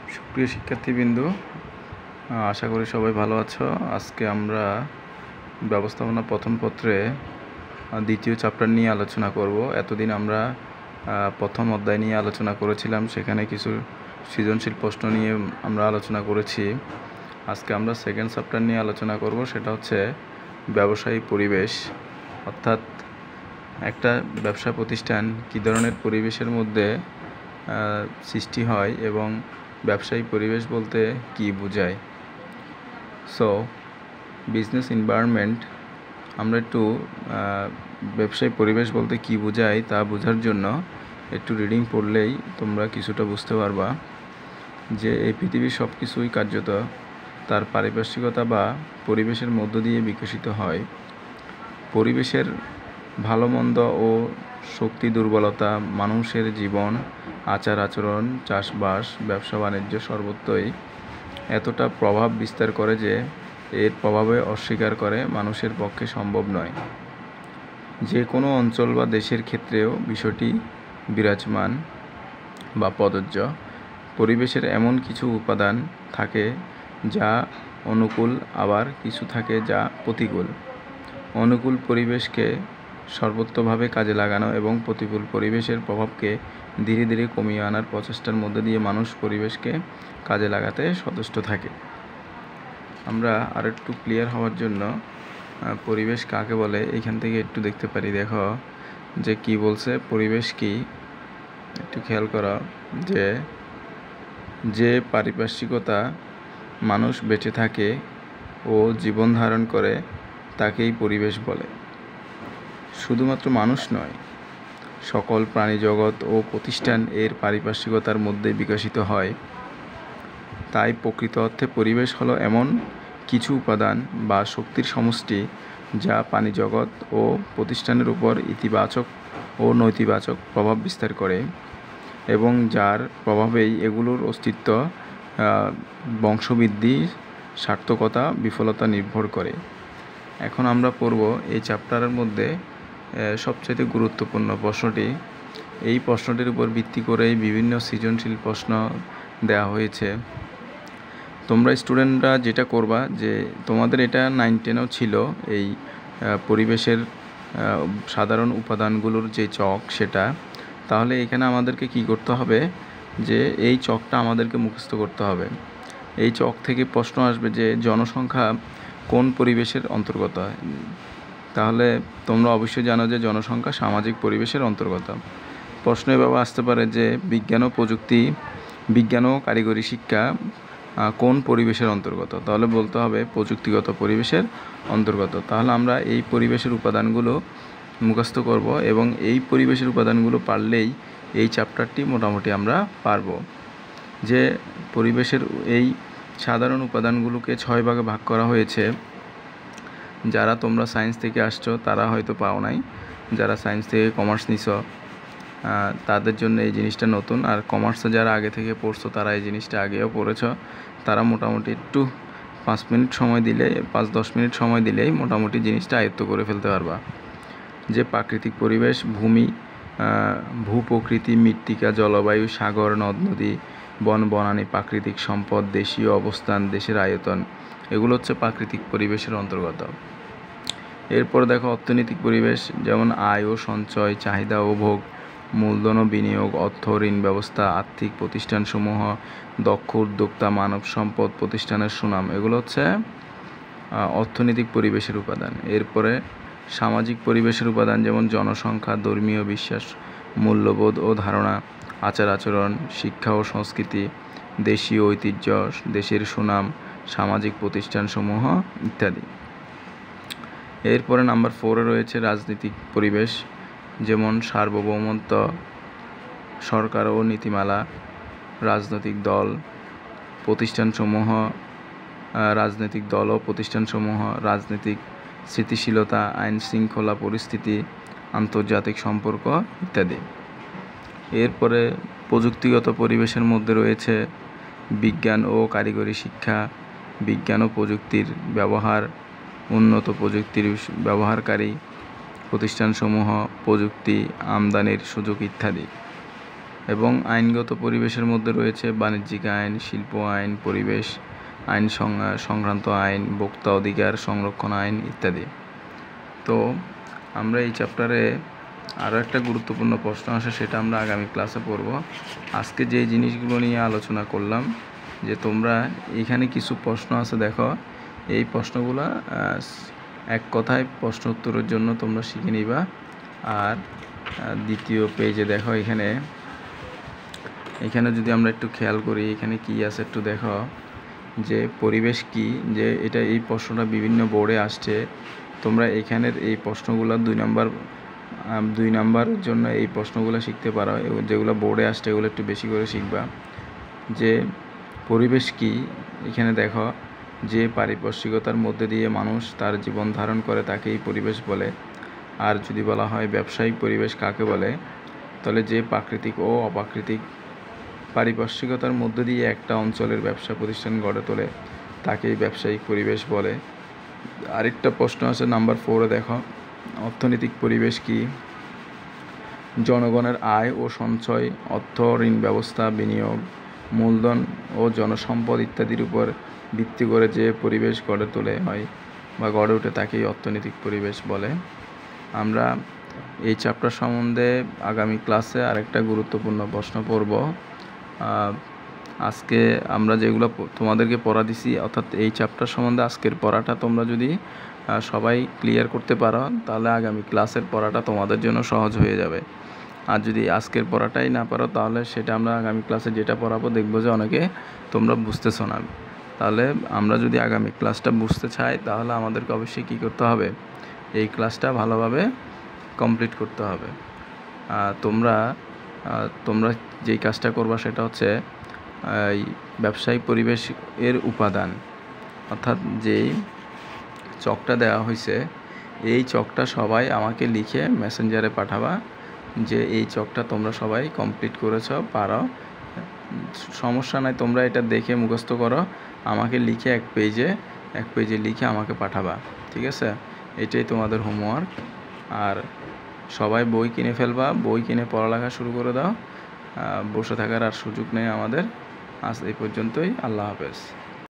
সুপ্রিয় শিক্ষার্থীবৃন্দ, আশা করি সবাই ভালো আছো। আজকে আমরা ব্যবস্থাপনা প্রথম পত্রে দ্বিতীয় চ্যাপ্টার নিয়ে আলোচনা করব। এতদিন আমরা প্রথম অধ্যায় নিয়ে আলোচনা করেছিলাম, সেখানে কিছু সৃজনশীল প্রশ্ন নিয়ে আমরা আলোচনা করেছি। আজকে আমরা সেকেন্ড চ্যাপ্টার নিয়ে আলোচনা করব, সেটা হচ্ছে ব্যবসায়ী পরিবেশ, অর্থাৎ একটা ব্যবসা প্রতিষ্ঠান কী ধরনের পরিবেশের মধ্যে সৃষ্টি হয় এবং ব্যবসায়ী পরিবেশ বলতে কি বোঝায়। সো বিজনেস এনভায়রনমেন্ট, আমরা একটু ব্যবসায়ী পরিবেশ বলতে কি বোঝায় তা বোঝার জন্য একটু রিডিং পড়লেই তোমরা কিছুটা বুঝতে পারবা যে এই পৃথিবীর সব কিছুই কার্যত তার পারিপার্শ্বিকতা বা পরিবেশের মধ্য দিয়ে বিকশিত হয়। পরিবেশের ভালো মন্দ ও শক্তি দুর্বলতা মানুষের জীবন, আচার আচরণ, চাষবাস, ব্যবসা বাণিজ্য সর্বত্রই এতটা প্রভাব বিস্তার করে যে এর প্রভাবে অস্বীকার করে মানুষের পক্ষে সম্ভব নয়। যে কোনো অঞ্চল বা দেশের ক্ষেত্রেও বিষয়টি বিরাজমান বা প্রযোজ্য। পরিবেশের এমন কিছু উপাদান থাকে যা অনুকূল, আবার কিছু থাকে যা প্রতিকূল। অনুকূল পরিবেশকে সর্বোত্তভাবে কাজে লাগানো এবং প্রতিকূল পরিবেশের প্রভাবকে ধীরে ধীরে কমিয়ে আনার প্রচেষ্টার মধ্যে দিয়ে মানুষ পরিবেশকে কাজে লাগাতে সচেষ্ট থাকে। আমরা আর একটু ক্লিয়ার হওয়ার জন্য পরিবেশ কাকে বলে এখান থেকে একটু দেখতে পারি। দেখো যে কি বলছে, পরিবেশ কি একটু খেয়াল করো, যে পারিপার্শ্বিকতা মানুষ বেঁচে থাকে ও জীবন ধারণ করে তাকেই পরিবেশ বলে। শুধুমাত্র মানুষ নয়, সকল প্রাণী জগৎ ও প্রতিষ্ঠান এর পারিপার্শ্বিকতার মধ্যে বিকশিত হয়। তাই প্রকৃত অর্থে পরিবেশ হলো এমন কিছু উপাদান বা শক্তির সমষ্টি যা প্রাণী জগৎ ও প্রতিষ্ঠানের উপর ইতিবাচক ও নৈতিবাচক প্রভাব বিস্তার করে এবং যার প্রভাবেই এগুলোর অস্তিত্ব, বংশবৃদ্ধি, সার্থকতা, বিফলতা নির্ভর করে। এখন আমরা পড়ব এই চ্যাপ্টারের মধ্যে সবচেয়ে গুরুত্বপূর্ণ প্রশ্নটি। এই প্রশ্নটির উপর ভিত্তি করেই বিভিন্ন সৃজনশীল প্রশ্ন দেওয়া হয়েছে। তোমরা স্টুডেন্টরা যেটা করবা, যে তোমাদের এটা 9-10-এও ছিল, এই পরিবেশের সাধারণ উপাদানগুলোর যে চক সেটা। তাহলে এখানে আমাদেরকে কি করতে হবে, যে এই চকটা আমাদেরকে মুখস্থ করতে হবে। এই চক থেকে প্রশ্ন আসবে যে জনসংখ্যা কোন পরিবেশের অন্তর্গত। তাহলে তোমরা অবশ্যই জানো যে জনসংখ্যা সামাজিক পরিবেশের অন্তর্গত। প্রশ্ন এভাবে আসতে পারে যে বিজ্ঞান ও প্রযুক্তি, বিজ্ঞান ও কারিগরি শিক্ষা কোন পরিবেশের অন্তর্গত। তাহলে বলতে হবে প্রযুক্তিগত পরিবেশের অন্তর্গত। তাহলে আমরা এই পরিবেশের উপাদানগুলো মুখস্থ করব এবং এই পরিবেশের উপাদানগুলো পারলেই এই চ্যাপ্টারটি মোটামুটি আমরা পারব। যে পরিবেশের এই সাধারণ উপাদানগুলোকে 6 ভাগে ভাগ করা হয়েছে। যারা তোমরা সায়েন্স থেকে আসছো তারা হয়তো পাও নাই, যারা সায়েন্স থেকে কমার্স নিছো তাদের জন্য এই জিনিসটা নতুন। আর কমার্সে যারা আগে থেকে পড়ছো তারা এই জিনিসটা আগেও পড়েছ, তারা মোটামুটি একটু 5-10 মিনিট সময় দিলেই মোটামুটি জিনিসটা আয়ত্ত করে ফেলতে পারবা। যে প্রাকৃতিক পরিবেশ, ভূমি, ভূপ্রকৃতি, মৃত্তিকা, জলবায়ু, সাগর, নদ নদী, বন বনানী, প্রাকৃতিক সম্পদ, দেশীয় অবস্থান, দেশের আয়তন, এগুলো হচ্ছে প্রাকৃতিক পরিবেশের অন্তর্গত। এরপর দেখো অর্থনৈতিক পরিবেশ, যেমন আয় ও সঞ্চয়, চাহিদা ও ভোগ, মূলধন ও বিনিয়োগ, অর্থ ঋণ ব্যবস্থা, আর্থিক প্রতিষ্ঠানসমূহ, দক্ষ উদ্যোক্তা, মানব সম্পদ, প্রতিষ্ঠানের সুনাম, এগুলো হচ্ছে অর্থনৈতিক পরিবেশের উপাদান। এরপরে সামাজিক পরিবেশের উপাদান, যেমন জনসংখ্যা, ধর্মীয় বিশ্বাস, মূল্যবোধ ও ধারণা, আচার আচরণ, শিক্ষা ও সংস্কৃতি, দেশীয় ঐতিহ্য, দেশের সুনাম, সামাজিক প্রতিষ্ঠানসমূহ ইত্যাদি। এরপরে নাম্বার 4-এ রয়েছে রাজনৈতিক পরিবেশ, যেমন সার্বভৌমত্ব, সরকার ও নীতিমালা, রাজনৈতিক দল, প্রতিষ্ঠানসমূহ, রাজনৈতিক দল ও প্রতিষ্ঠানসমূহ, রাজনৈতিক স্থিতিশীলতা, আইন শৃঙ্খলা পরিস্থিতি, আন্তর্জাতিক সম্পর্ক ইত্যাদি। এরপরে প্রযুক্তিগত পরিবেশের মধ্যে রয়েছে বিজ্ঞান ও কারিগরি শিক্ষা, বিজ্ঞান ও প্রযুক্তির ব্যবহার, উন্নত প্রযুক্তির ব্যবহারকারী প্রতিষ্ঠানসমূহ, প্রযুক্তি, আমদানির সুযোগ ইত্যাদি। এবং আইনগত পরিবেশের মধ্যে রয়েছে বাণিজ্যিক আইন, শিল্প আইন, পরিবেশ আইন সংক্রান্ত আইন, ভোক্তা অধিকার সংরক্ষণ আইন ইত্যাদি। তো আমরা এই চ্যাপ্টারে আরও একটা গুরুত্বপূর্ণ প্রশ্ন আসে, সেটা আমরা আগামী ক্লাসে পড়ব। আজকে যে জিনিসগুলো নিয়ে আলোচনা করলাম, যে তোমরা এখানে কিছু প্রশ্ন আছে দেখো, এই প্রশ্নগুলো এক কথায় প্রশ্ন উত্তরের জন্য তোমরা শিখে নিবা। আর দ্বিতীয় পেজে দেখো, এখানে যদি আমরা একটু খেয়াল করি, এখানে কি আছে একটু দেখো, যে পরিবেশ কি, যে এই প্রশ্নটা বিভিন্ন বোর্ডে আসছে। তোমরা এখানের এই প্রশ্নগুলো 2 নাম্বারের জন্য এই প্রশ্নগুলো শিখতে পারো, যেগুলো বোর্ডে আসছে এগুলো একটু বেশি করে শিখবা। যে পরিবেশ কি, এখানে দেখো, যে পারিপার্শ্বিকতার মধ্যে দিয়ে মানুষ তার জীবন ধারণ করে তাকেই পরিবেশ বলে। আর যদি বলা হয় ব্যবসায়িক পরিবেশ কাকে বলে, তাহলে যে প্রাকৃতিক ও অপ্রাকৃতিক পারিপার্শ্বিকতার মধ্যে দিয়ে একটা অঞ্চলের ব্যবসা প্রতিষ্ঠান গড়ে তোলে তাকেই ব্যবসায়িক পরিবেশ বলে। আরেকটা প্রশ্ন আছে নাম্বার 4-এ দেখো, অর্থনৈতিক পরিবেশ কি, জনগণের আয় ও সঞ্চয়, অর্থ, ঋণ ব্যবস্থা, বিনিয়োগ, মূলধন ও জনসম্পদ ইত্যাদির উপর ভিত্তি করে যে পরিবেশ গড়ে তোলে হয় বা গড়ে ওঠে তাকেই অর্থনৈতিক পরিবেশ বলে। আমরা এই চ্যাপ্টার সম্বন্ধে আগামী ক্লাসে আরেকটা গুরুত্বপূর্ণ প্রশ্ন পড়ব। আজকে আমরা যেগুলো তোমাদেরকে পড়া দিছি, অর্থাৎ এই চ্যাপ্টার সম্বন্ধে আজকের পড়াটা তোমরা যদি সবাই ক্লিয়ার করতে পারো, তাহলে আগামী ক্লাসের পড়াটা তোমাদের জন্য সহজ হয়ে যাবে। আর যদি আজকের পড়াটাই না পারো, তাহলে সেটা আমরা আগামী ক্লাসে যেটা পড়াবো দেখবো যে অনেকে তোমরা বুঝতেছো না। তাহলে আমরা যদি আগামী ক্লাসটা বুঝতে চাই, তাহলে আমাদেরকে অবশ্যই কী করতে হবে, এই ক্লাসটা ভালোভাবে কমপ্লিট করতে হবে। তোমরা যেই কাজটা করবা সেটা হচ্ছে এই ব্যবসায়িক পরিবেশ এর উপাদান, অর্থাৎ যেই চকটা দেওয়া হয়েছে এই চকটা সবাই আমাকে লিখে মেসেঞ্জারে পাঠাবা, যে এই চকটা তোমরা সবাই কমপ্লিট করেছো, পারো, সমস্যা নাই, তোমরা এটা দেখে মুখস্থ করো, আমাকে লিখে এক পেজে লিখে আমাকে পাঠাবা, ঠিক আছে? এটাই তোমাদের হোমওয়ার্ক। আর সবাই বই কিনে ফেলবা, বই কিনে পড়ালেখা শুরু করে দাও, বসে থাকার আর সুযোগ নেই আমাদের। আজ এই পর্যন্তই, আল্লাহ হাফেজ।